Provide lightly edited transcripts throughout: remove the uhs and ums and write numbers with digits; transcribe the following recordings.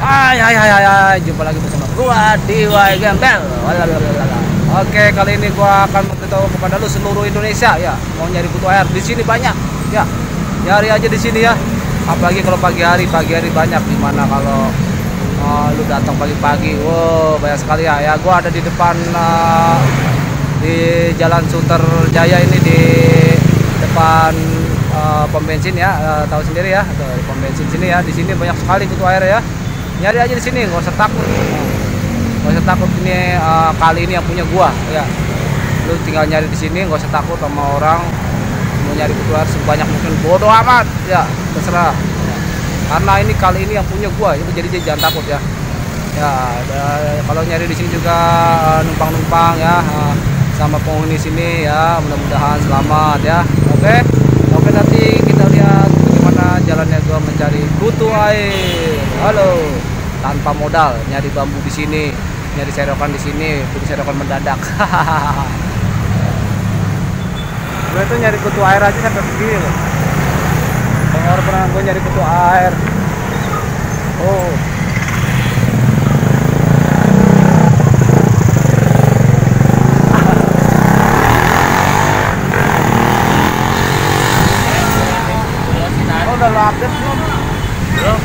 Hai, jumpa lagi bersama gua di Y Gembel. Oke, kali ini gua akan memberitahu kepada lu seluruh Indonesia ya, mau nyari kutu air di sini banyak ya. Nyari aja di sini ya. Apalagi kalau pagi hari banyak, dimana kalau lu datang pagi-pagi, wow banyak sekali ya. Ya, gua ada di depan di Jalan Sunter Jaya ini, di depan pom bensin ya, tahu sendiri ya, di pom bensin sini ya. Di sini banyak sekali kutu air ya. Nyari aja di sini, nggak usah takut. Nggak usah takut, ini kali ini yang punya gua ya. Lu tinggal nyari di sini, nggak usah takut sama orang mau nyari kutu air sebanyak mungkin, bodoh amat ya, terserah. Karena ini kali ini yang punya gua, itu jadi jangan takut ya. Ya, kalau nyari di sini juga numpang-numpang ya, sama penghuni sini ya, mudah-mudahan selamat ya. Oke, nanti kita lihat bagaimana jalannya gua mencari kutu air. Halo, tanpa modal, nyari bambu di sini, nyari serokan di sini, punya serokan mendadak. Gue tuh nyari kutu air aja sampai begini loh. Dengar pernah gue nyari kutu air. Oh. Udah lo update belum? Belum.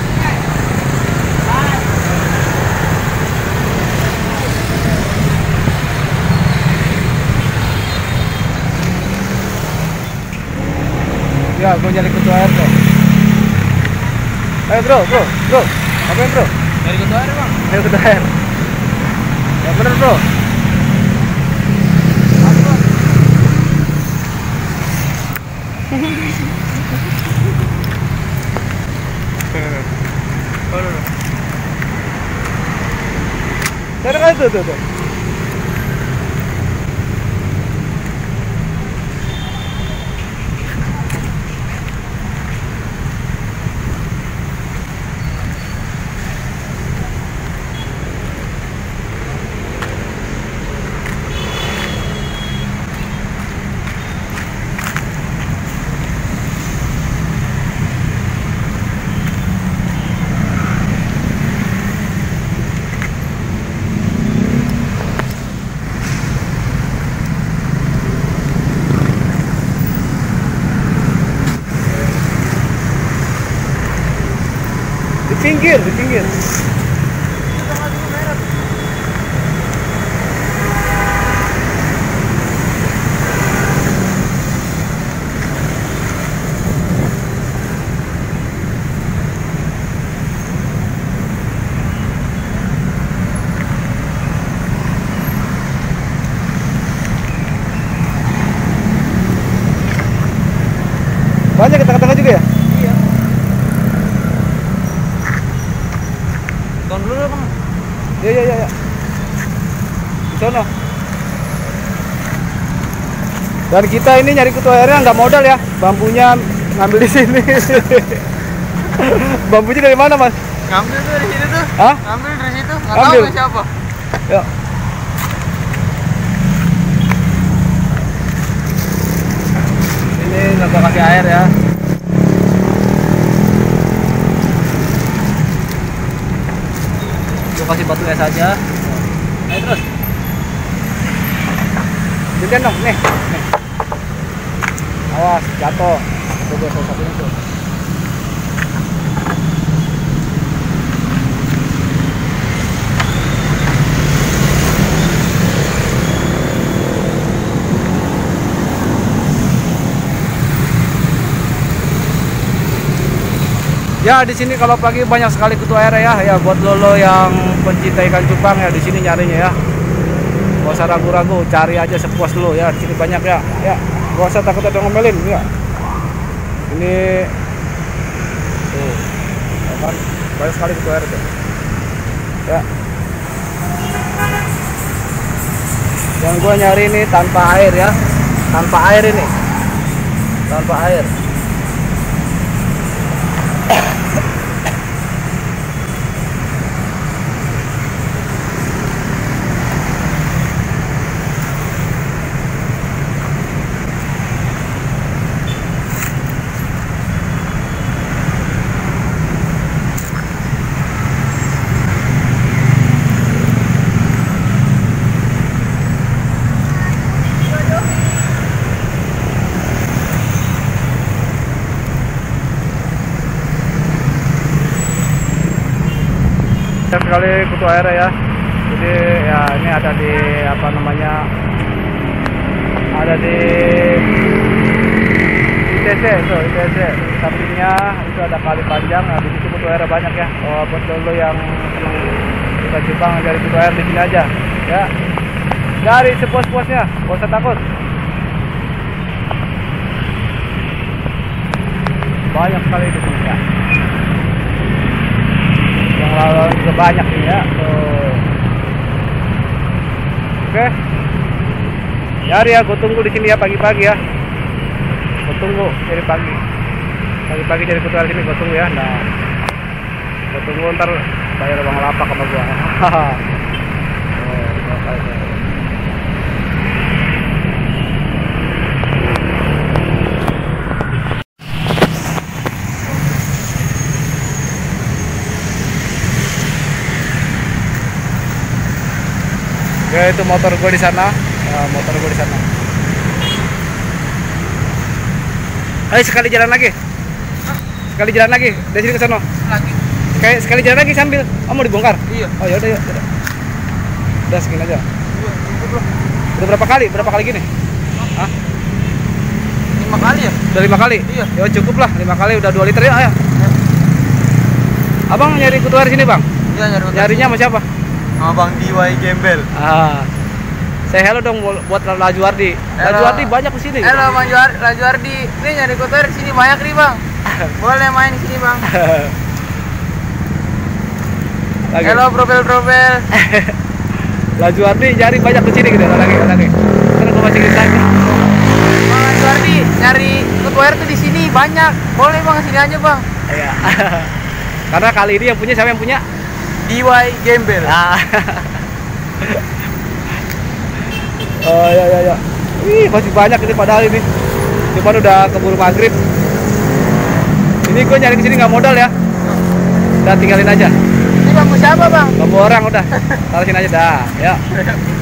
Ya, gue nyari kutu air tuh. Ayo bro. Ngapain bro? Nyari kutu air bang? Nyari kutu air. Ya bener bro. Cari aja tuh. Di pinggir. Banyak ke tengah-tengah juga ya? Iya. Tahun dulu bang. Ya. Di sana. Dan kita ini nyari kutu airnya nggak modal ya, bambunya ngambil di sini. Bambunya dari mana mas? Ngambil tuh dari situ tuh. Hah? Ngambil dari situ. Nggak Ambil. tahu siapa. Ya. Ini nggak kasih air ya. Kasih batunya saja. Ayo terus. Jangan dong, nih. Awas, jatuh. Coba satu-satunya tuh. Ya, di sini kalau pagi banyak sekali kutu air ya. Ya, buat lo yang pencinta ikan cupang ya, di sini nyarinya ya. Gak usah ragu-ragu, cari aja sepuas lo ya. Di sini banyak ya. Ya, gak usah takut ada ngomelin ya. Ini tuh, ya kan? Banyak sekali kutu air tuh. Ya. Yang gua nyari ini tanpa air ya. Tanpa air ini. Tanpa air. Banyak sekali kutu air ya. Jadi ya ini ada di apa namanya? Ada di ITC, tuh ITC. Sampingnya itu ada kali panjang. Nah, di situ kutu air banyak ya. Oh, buat lo yang senang suka Jepang cari kutu air di sini aja ya. Cari sepuas-puasnya, gak usah takut. Banyak sekali di sini ya. Yang lalu juga banyak nih ya. Tuh. Oke. Cari ya, gue tunggu di sini ya pagi-pagi ya. Gue tunggu dari pagi. Pagi-pagi cari kutu air sini gue tunggu ya. Nah, gue tunggu ntar bayar bang lapak sama gua. Oke, itu motor gue di sana. Motor gue di sana. Ayo sekali jalan lagi. Sekali jalan lagi dari sini ke sana. Lagi. Sekali jalan lagi sambil. Oh, mau dibongkar? Iya. Oh, yaudah, yuk. Udah segini aja. Udah berapa kali? Berapa kali gini? Hah? 5 kali ya? Udah 5 kali? Iya. Ya cukup lah, 5 kali udah 2 liter ya, ayo. Abang nyari kutu air sini, Bang? Iya, nyari kutu. Nyarinya sama siapa? Sama Bang DIY Gembel. Saya hello dong buat Laju Ardi. Laju Ardi banyak di sini. Halo Bang Laju Ardi. Nih nyari kutu air di sini banyak nih, Bang. Boleh main di sini, Bang. Lagi. Halo profil. Laju Ardi nyari banyak di sini gitu lagi. Karena gua masih kita. Bang Laju Ardi nyari kutu air tuh di sini banyak. Boleh Bang, sini aja, Bang. Iya. Karena kali ini yang punya siapa yang punya? DIY Gembel. Oh ya. Wih, masih banyak ini padahal ini. Cuman udah keburu maghrib. Ini gue nyari kesini nggak modal ya. Udah tinggalin aja. Ini bangku siapa, Bang? Bambu orang udah. Taruh sini aja dah. Ya.